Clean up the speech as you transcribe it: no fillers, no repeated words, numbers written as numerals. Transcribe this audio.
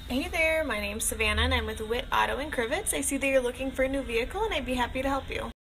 Hey there, my name's Savannah and I'm with Witt Auto in Crivets. I see that you're looking for a new vehicle and I'd be happy to help you.